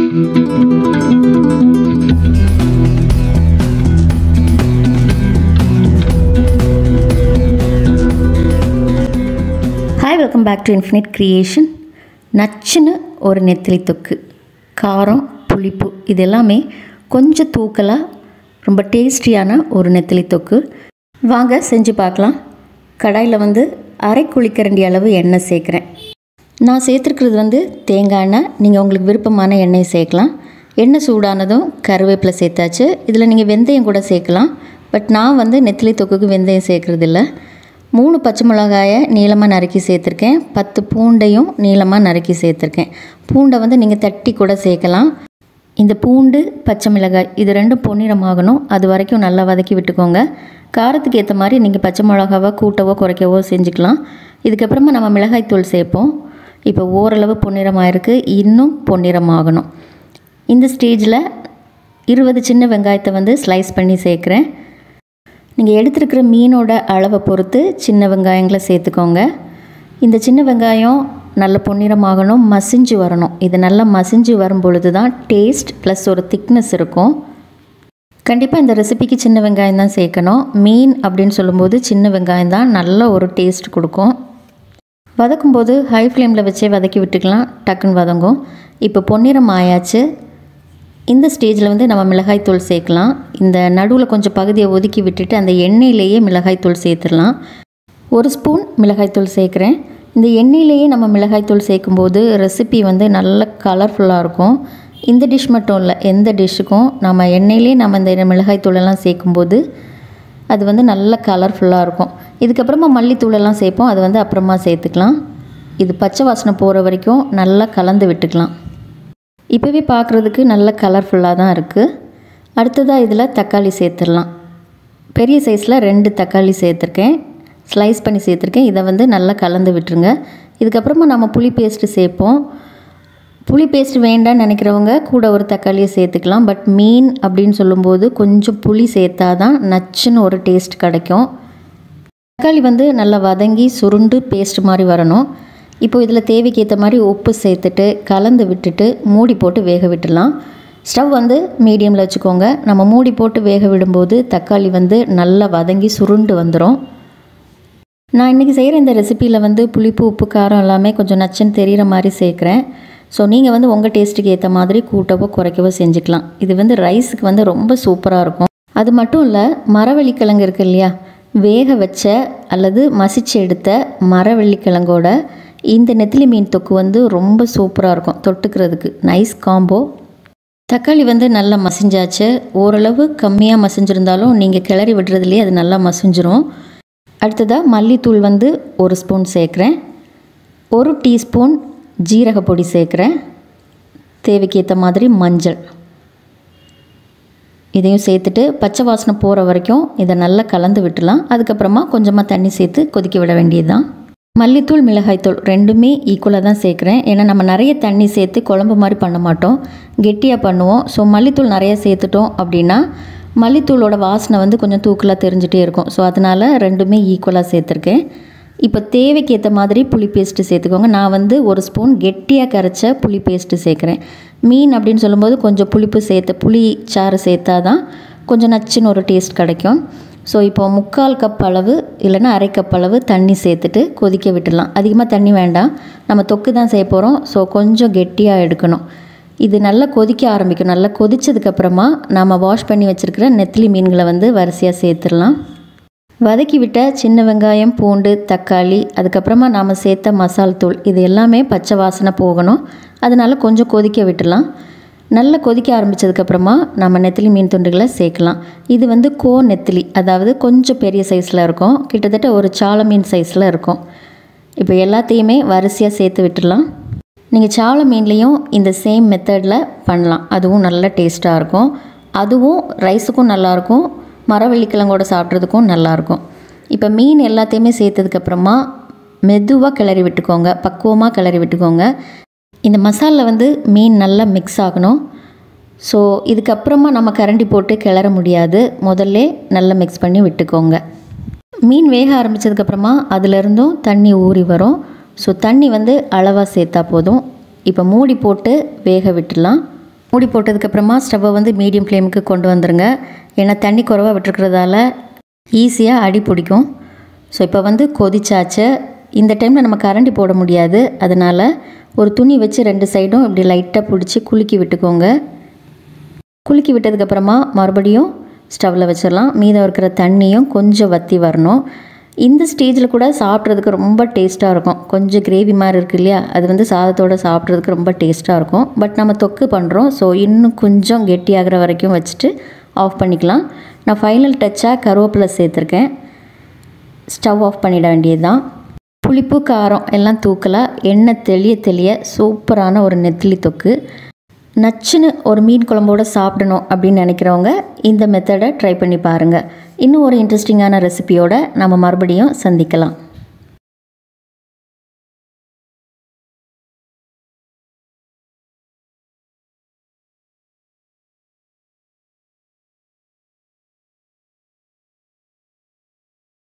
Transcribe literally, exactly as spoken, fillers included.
Hi, welcome back to infinite creation. நச்சுன்னு ஒரு நெத்திலி தொக்கு, காரம் புளிப்பு இது எல்லாமே கொஞ்சம் தூக்கலாக ரொம்ப டேஸ்டியான ஒரு நெத்திலி தொக்கு. வாங்க செஞ்சு பார்க்கலாம். கடாயில் வந்து அரை குழிக்கரண்டி அளவு எண்ணெய் சேர்க்குறேன். நான் சேர்த்துருக்கிறது வந்து தேங்காய் எண்ணெய். நீங்கள் உங்களுக்கு விருப்பமான எண்ணெய் சேர்க்கலாம். எண்ணெய் சூடானதும் கருவேப்பிலை சேர்த்தாச்சு. இதில் நீங்கள் வெந்தயம் கூட சேர்க்கலாம். பட் நான் வந்து நெத்திலி தொக்குக்கு வெந்தயம் சேர்க்குறதில்ல. மூணு பச்சை மிளகாயை நீளமாக நறுக்கி சேர்த்துருக்கேன். பத்து பூண்டையும் நீளமாக நறுக்கி சேர்த்துருக்கேன். பூண்டை வந்து நீங்கள் தட்டி கூட சேர்க்கலாம். இந்த பூண்டு பச்சை மிளகாய் இது ரெண்டும் பொன்னிறமாகணும். அது வரைக்கும் நல்லா வதக்கி விட்டுக்கோங்க. காரத்துக்கு ஏற்ற மாதிரி நீங்கள் பச்சை மிளகாவை கூட்டவோ குறைக்கவோ செஞ்சுக்கலாம். இதுக்கப்புறமா நம்ம மிளகாய்த்தூள் சேர்ப்போம். இப்போ ஓரளவு பொன்னிறமாயிருக்கு, இன்னும் பொன்னிறமாகணும். இந்த ஸ்டேஜில் இருபது சின்ன வெங்காயத்தை வந்து ஸ்லைஸ் பண்ணி சேர்க்குறேன். நீங்கள் எடுத்துருக்கிற மீனோட அளவை பொறுத்து சின்ன வெங்காயங்களை சேர்த்துக்கோங்க. இந்த சின்ன வெங்காயம் நல்ல பொன்னிறமாகணும், மசிஞ்சு வரணும். இது நல்லா மசிஞ்சு வரும் பொழுது தான் டேஸ்ட் ப்ளஸ் ஒரு திக்னஸ் இருக்கும். கண்டிப்பாக இந்த ரெசிபிக்கு சின்ன வெங்காயம் தான் சேர்க்கணும். மீன் அப்படின்னு சொல்லும்போது சின்ன வெங்காயம் தான் நல்ல ஒரு டேஸ்ட் கொடுக்கும். வதக்கும்போது ஹை ஃப்ளேமில் வச்சே வதக்கி விட்டுக்கலாம், டக்குன்னு வதங்கும். இப்போ பொன்னிறம் ஆயாச்சு. இந்த ஸ்டேஜில் வந்து நம்ம மிளகாய்த்தூள் சேர்க்கலாம். இந்த நடுவில் கொஞ்சம் பகுதியை ஒதுக்கி விட்டுட்டு அந்த எண்ணெயிலேயே மிளகாய்த்தூள் சேர்த்துடலாம். ஒரு ஸ்பூன் மிளகாய்த்தூள் சேர்க்குறேன். இந்த எண்ணெயிலேயே நம்ம மிளகாய்த்தூள் சேர்க்கும்போது ரெசிபி வந்து நல்ல கலர்ஃபுல்லாக இருக்கும். இந்த டிஷ் மட்டும் இல்லை, எந்த டிஷ்ஷுக்கும் நம்ம எண்ணெயிலே நம்ம இந்த மிளகாய்த்தூளெல்லாம் சேர்க்கும்போது அது வந்து நல்ல கலர்ஃபுல்லாக இருக்கும். இதுக்கப்புறமா மல்லித்தூளெல்லாம் சேர்ப்போம், அது வந்து அப்புறமா சேர்த்துக்கலாம். இது பச்சை வாசனை போகிற வரைக்கும் நல்லா கலந்து விட்டுக்கலாம். இப்போவே பார்க்குறதுக்கு நல்ல கலர்ஃபுல்லாக தான் இருக்குது. அடுத்ததாக இதில் தக்காளி சேர்த்துடலாம். பெரிய சைஸில் ரெண்டு தக்காளி சேர்த்துருக்கேன், ஸ்லைஸ் பண்ணி சேர்த்துருக்கேன். இதை வந்து நல்லா கலந்து விட்டுருங்க. இதுக்கப்புறமா நம்ம புளி பேஸ்ட்டு சேர்ப்போம். புளி பேஸ்ட் வேண்டான்னு நினைக்கிறவங்க கூட ஒரு தக்காளியை சேர்த்துக்கலாம். பட் மீன் அப்படின்னு சொல்லும்போது கொஞ்சம் புளி சேர்த்தா தான் நச்சுன்னு ஒரு டேஸ்ட் கிடைக்கும். தக்காளி வந்து நல்லா வதங்கி சுருண்டு பேஸ்ட் மாதிரி வரணும். இப்போ இதில் தேவைக்கு ஏற்ற மாதிரி உப்பு சேர்த்துட்டு கலந்து விட்டுட்டு மூடி போட்டு வேக விட்டுடலாம். ஸ்டவ் வந்து மீடியமில் வச்சுக்கோங்க. நம்ம மூடி போட்டு வேக விடும்போது தக்காளி வந்து நல்லா வதங்கி சுருண்டு வந்துடும். நான் இன்றைக்கி செய்கிற இந்த ரெசிப்பியில் வந்து புளிப்பு உப்பு காரம் எல்லாமே கொஞ்சம் நச்சுன்னு தெரிகிற மாதிரி சேர்க்குறேன். ஸோ நீங்கள் வந்து உங்கள் டேஸ்ட்டுக்கு ஏற்ற மாதிரி கூட்டவோ குறைக்கவோ செஞ்சுக்கலாம். இது வந்து ரைஸுக்கு வந்து ரொம்ப சூப்பராக இருக்கும். அது மட்டும் இல்லை, மரவள்ளிக்கிழங்கு இருக்குது இல்லையா, வேக வச்ச அல்லது மசிச்சு எடுத்த மரவள்ளிக்கிழங்கோட இந்த நெத்திலி மீன் தொக்கு வந்து ரொம்ப சூப்பராக இருக்கும் தொட்டுக்கிறதுக்கு. Nice combo. தக்காளி வந்து நல்லா மசிஞ்சாச்சு. ஓரளவு கம்மியாக மசிஞ்சிருந்தாலும் நீங்கள் கிளறி விடுறதுலேயே அது நல்லா மசிஞ்சிரும். அடுத்ததாக மல்லித்தூள் வந்து ஒரு ஸ்பூன் சேர்க்குறேன். ஒரு டீஸ்பூன் ஜீரக பொடி சேர்க்குறேன். தேவைக்கு ஏற்ற மாதிரி மஞ்சள் இதையும் சேர்த்துட்டு பச்சை வாசனை போகிற வரைக்கும் இதை நல்லா கலந்து விட்டுலாம். அதுக்கப்புறமா கொஞ்சமாக தண்ணி சேர்த்து கொதிக்க விட வேண்டியது தான். மல்லித்தூள் மிளகாய்த்தூள் ரெண்டுமே ஈக்குவலாக தான் சேர்க்குறேன். ஏன்னா நம்ம நிறைய தண்ணி சேர்த்து குழம்பு மாதிரி பண்ண மாட்டோம், கெட்டியாக பண்ணுவோம். ஸோ மல்லித்தூள் நிறைய சேர்த்துட்டோம் அப்படின்னா மல்லித்தூளோட வாசனை வந்து கொஞ்சம் தூக்கலாக தெரிஞ்சிட்டே இருக்கும். ஸோ அதனால் ரெண்டுமே ஈக்குவலாக சேர்த்துருக்கேன். இப்போ தேவைக்கு ஏற்ற மாதிரி புளி பேஸ்ட்டு சேர்த்துக்கோங்க. நான் வந்து ஒரு ஸ்பூன் கெட்டியாக கரைச்ச புளி பேஸ்ட்டு சேர்க்குறேன். மீன் அப்படின்னு சொல்லும்போது கொஞ்சம் புளிப்பு சேர்த்து புளி சாறு சேர்த்தா தான் கொஞ்சம் நச்சுன்னு ஒரு டேஸ்ட் கிடைக்கும். ஸோ இப்போ முக்கால் கப் அளவு இல்லைன்னா அரை கப் அளவு தண்ணி சேர்த்துட்டு கொதிக்க விட்டுடலாம். அதிகமாக தண்ணி வேண்டாம், நம்ம தொக்கு தான் செய்ய போகிறோம். ஸோ கொஞ்சம் கெட்டியாக எடுக்கணும். இது நல்லா கொதிக்க ஆரம்பிக்கும். நல்லா கொதித்ததுக்கப்புறமா நம்ம வாஷ் பண்ணி வச்சுருக்கிற நெத்திலி மீன்களை வந்து வரிசையாக சேர்த்துடலாம். வதக்கி விட்ட சின்ன வெங்காயம், பூண்டு, தக்காளி, அதுக்கப்புறமா நாம் சேர்த்த மசால் தூள் இது எல்லாமே பச்சை வாசனை போகணும். அதனால் கொஞ்சம் கொதிக்க விட்டுடலாம். நல்லா கொதிக்க ஆரம்பித்ததுக்கப்புறமா நம்ம நெத்திலி மீன் துண்டுகளை சேர்க்கலாம். இது வந்து கோ நெத்திலி, அதாவது கொஞ்சம் பெரிய சைஸில் இருக்கும், கிட்டத்தட்ட ஒரு சால மீன் சைஸில் இருக்கும். இப்போ எல்லாத்தையுமே வரிசையாக சேர்த்து விட்டுடலாம். நீங்கள் சால மீன்லேயும் இந்த சேம் மெத்தடில் பண்ணலாம், அதுவும் நல்ல டேஸ்ட்டாக இருக்கும். அதுவும் ரைஸுக்கும் நல்லாயிருக்கும், மரவள்ளிக்கிழங்கோட சாப்பிட்றதுக்கும் நல்லாயிருக்கும். இப்போ மீன் எல்லாத்தையுமே சேர்த்ததுக்கப்புறமா மெதுவாக கிளறி விட்டுக்கோங்க, பக்குவமாக கிளறி விட்டுக்கோங்க. இந்த மசாலா வந்து மீன் நல்லா மிக்ஸ் ஆகணும். ஸோ இதுக்கப்புறமா நம்ம கரண்டி போட்டு கிளற முடியாது, முதல்ல நல்லா மிக்ஸ் பண்ணி விட்டுக்கோங்க. மீன் வேக ஆரம்பித்ததுக்கப்புறமா அதிலிருந்தும் தண்ணி ஊறி வரும். ஸோ தண்ணி வந்து அளவாக சேர்த்தா போதும். இப்போ மூடி போட்டு வேக விட்டுடலாம். மூடி போட்டதுக்கப்புறமா ஸ்டவ்வை வந்து மீடியம் ஃப்ளேமுக்கு கொண்டு வந்துடுங்க. ஏன்னா தண்ணி குறைவாக விட்டுருக்கிறதால ஈஸியாக அடி பிடிக்கும். ஸோ இப்போ வந்து கொதிச்சாச்சு. இந்த டைமில் நம்ம கரண்டி போட முடியாது. அதனால் ஒரு துணி வச்சு ரெண்டு சைடும் இப்படி லைட்டாக பிடிச்சி குலுக்கி விட்டுக்கோங்க. குலுக்கி விட்டதுக்கப்புறமா மறுபடியும் ஸ்டவ்வில் வச்சிடலாம். மீதம் இருக்கிற தண்ணியும் கொஞ்சம் வற்றி வரணும். இந்த ஸ்டேஜில் கூட சாப்பிட்றதுக்கு ரொம்ப டேஸ்ட்டாக இருக்கும். கொஞ்சம் கிரேவி மாதிரி இருக்குது இல்லையா, அது வந்து சாதத்தோடு சாப்பிட்றதுக்கு ரொம்ப டேஸ்ட்டாக இருக்கும். பட் நம்ம தொக்கு பண்ணுறோம், ஸோ இன்னும் கொஞ்சம் கெட்டியாகிற வரைக்கும் வச்சுட்டு ஆஃப் பண்ணிக்கலாம். நான் ஃபைனல் டச்சாக கருவேப்பிலை சேர்த்துருக்கேன். ஸ்டவ் ஆஃப் பண்ணிட வேண்டியது தான். புளிப்பு காரம் எல்லாம் தூக்கலாக எண்ணெய் தெளிய தெளிய சூப்பரான ஒரு நெத்திலி தொக்கு. நச்சுன்னு ஒரு மீன் குழம்போடு சாப்பிடணும் அப்படின்னு நினைக்கிறவங்க இந்த மெத்தடை ட்ரை பண்ணி பாருங்கள். இன்னும் ஒரு இன்ட்ரெஸ்டிங்கான ரெசிபியோடு நம்ம மறுபடியும் சந்திக்கலாம்.